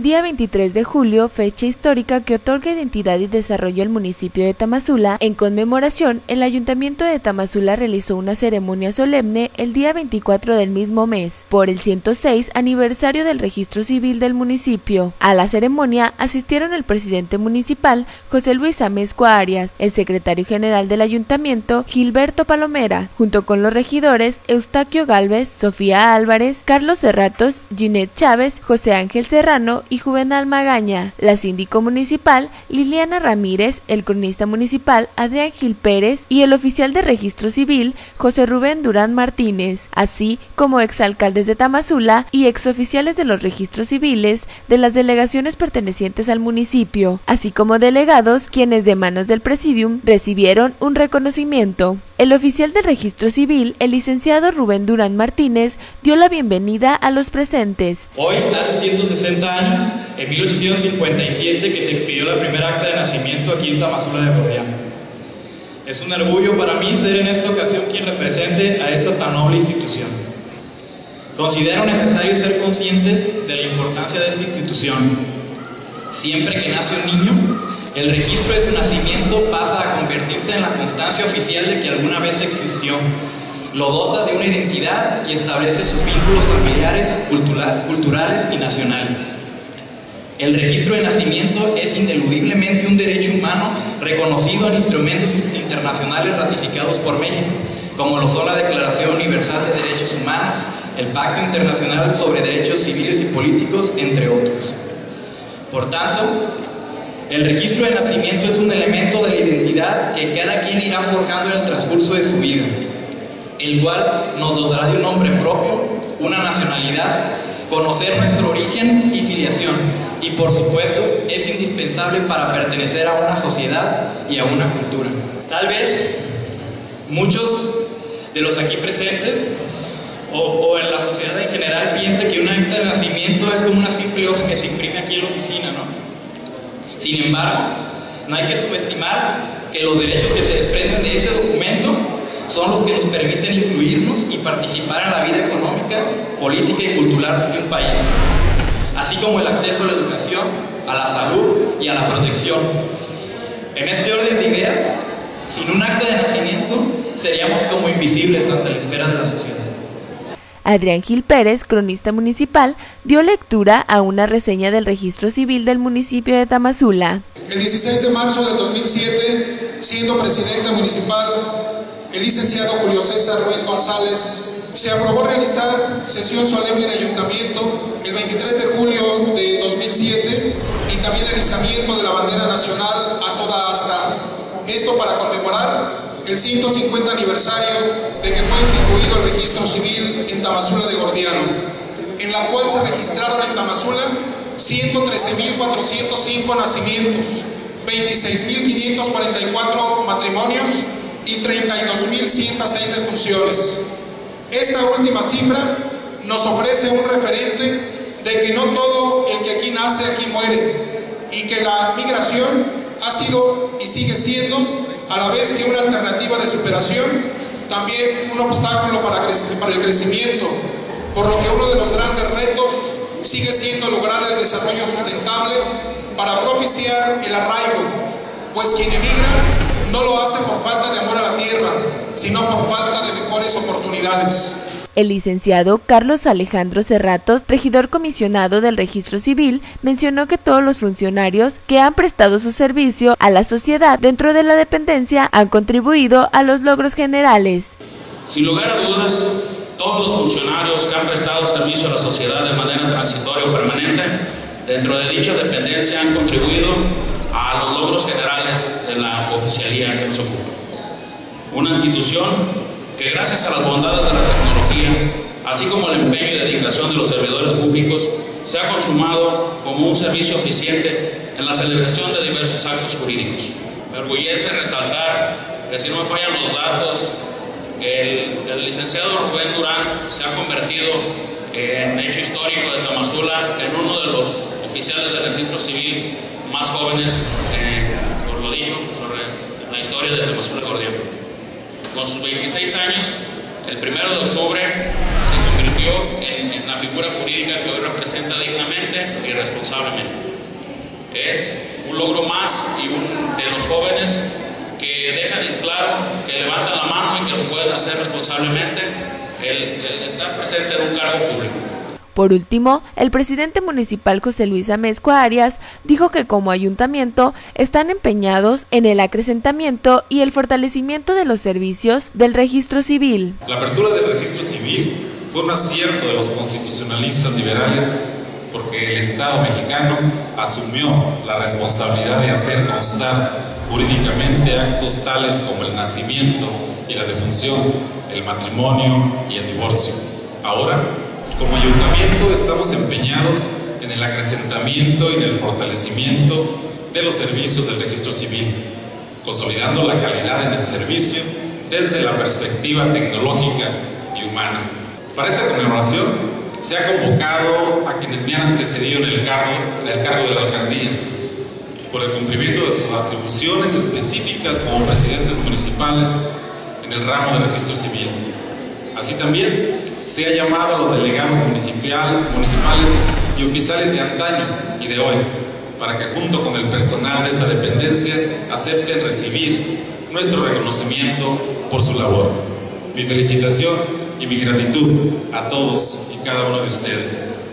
día 23 de julio, fecha histórica que otorga identidad y desarrollo al municipio de Tamazula, en conmemoración, el Ayuntamiento de Tamazula realizó una ceremonia solemne el día 24 del mismo mes, por el 106 aniversario del registro civil del municipio. A la ceremonia asistieron el presidente municipal, José Luis Amezcua Arias, el secretario general del Ayuntamiento, Gilberto Palomera, junto con los regidores Eustaquio Gálvez, Sofía Álvarez, Carlos Cerratos, Ginette Chávez, José Ángel Serrano y Juvenal Magaña, la síndico municipal Liliana Ramírez, el cronista municipal Adrián Gil Pérez y el oficial de registro civil José Rubén Durán Martínez, así como exalcaldes de Tamazula y exoficiales de los registros civiles de las delegaciones pertenecientes al municipio, así como delegados quienes de manos del presidium recibieron un reconocimiento. El oficial del registro civil, el licenciado Rubén Durán Martínez, dio la bienvenida a los presentes. Hoy, hace 160 años, en 1857, que se expidió la primera acta de nacimiento aquí en Tamazula de Gordiano. Es un orgullo para mí ser en esta ocasión quien represente a esta tan noble institución. Considero necesario ser conscientes de la importancia de esta institución. Siempre que nace un niño, el registro de su nacimiento pasa a convertirse en la constancia oficial de que alguna vez existió. Lo dota de una identidad y establece sus vínculos familiares, culturales y nacionales. El registro de nacimiento es ineludiblemente un derecho humano reconocido en instrumentos internacionales ratificados por México, como lo son la Declaración Universal de Derechos Humanos, el Pacto Internacional sobre Derechos Civiles y Políticos, entre otros. Por tanto, el registro de nacimiento es un elemento de la identidad que cada quien irá forjando en el transcurso de su vida, el cual nos dotará de un nombre propio, una nacionalidad, conocer nuestro origen y filiación, y por supuesto es indispensable para pertenecer a una sociedad y a una cultura. Tal vez muchos de los aquí presentes o en la sociedad en general piensen que un acta de nacimiento es como una simple hoja que se imprime aquí en la oficina, ¿no? Sin embargo, no hay que subestimar que los derechos que se desprenden de ese documento son los que nos permiten incluirnos y participar en la vida económica, política y cultural de un país, así como el acceso a la educación, a la salud y a la protección. En este orden de ideas, sin un acta de nacimiento, seríamos como invisibles ante la esfera de la sociedad. Adrián Gil Pérez, cronista municipal, dio lectura a una reseña del registro civil del municipio de Tamazula. El 16 de marzo del 2007, siendo presidente municipal, el licenciado Julio César Ruiz González, se aprobó realizar sesión solemne de ayuntamiento el 23 de julio de 2007 y también el izamiento de la bandera nacional a toda asta. Esto para conmemorar el 150 aniversario de que fue instituido el registro civil en Tamazula de Gordiano, en la cual se registraron en Tamazula 113.405 nacimientos, 26.544 matrimonios y 32.106 defunciones. Esta última cifra nos ofrece un referente de que no todo el que aquí nace, aquí muere, y que la migración ha sido y sigue siendo, a la vez que una alternativa de superación, también un obstáculo para el crecimiento, por lo que uno de los grandes retos sigue siendo lograr el desarrollo sustentable para propiciar el arraigo, pues quien emigra no lo hace por falta de amor a la tierra, sino por falta de mejores oportunidades. El licenciado Carlos Alejandro Cerratos, regidor comisionado del registro civil, mencionó que todos los funcionarios que han prestado su servicio a la sociedad dentro de la dependencia han contribuido a los logros generales. Sin lugar a dudas, todos los funcionarios que han prestado servicio a la sociedad de manera transitoria o permanente dentro de dicha dependencia han contribuido a los logros generales de la oficialía que nos ocupa. Una institución que gracias a las bondades de la tecnología, así como el empeño y dedicación de los servidores públicos, se ha consumado como un servicio eficiente en la celebración de diversos actos jurídicos. Me orgullece resaltar que, si no me fallan los datos, el licenciado Rubén Durán se ha convertido en hecho histórico de Tamazula en uno de los oficiales del registro civil más jóvenes, por lo dicho, por la historia de Tamazula de Gordiano. Con sus 26 años, el 1 de octubre se convirtió en en la figura jurídica que hoy representa dignamente y responsablemente. Es un logro más de los jóvenes que dejan en claro, que levantan la mano y que lo pueden hacer responsablemente, el estar presente en un cargo público. Por último, el presidente municipal José Luis Amezcua Arias dijo que como ayuntamiento están empeñados en el acrecentamiento y el fortalecimiento de los servicios del registro civil. La apertura del registro civil fue un acierto de los constitucionalistas liberales porque el Estado mexicano asumió la responsabilidad de hacer constar jurídicamente actos tales como el nacimiento y la defunción, el matrimonio y el divorcio. Ahora, como ayuntamiento estamos empeñados en el acrecentamiento y en el fortalecimiento de los servicios del registro civil, consolidando la calidad en el servicio desde la perspectiva tecnológica y humana. Para esta conmemoración se ha convocado a quienes me han antecedido en el cargo de la alcaldía, por el cumplimiento de sus atribuciones específicas como presidentes municipales en el ramo del registro civil. Así también se ha llamado a los delegados municipales y oficiales de antaño y de hoy, para que junto con el personal de esta dependencia acepten recibir nuestro reconocimiento por su labor. Mi felicitación y mi gratitud a todos y cada uno de ustedes.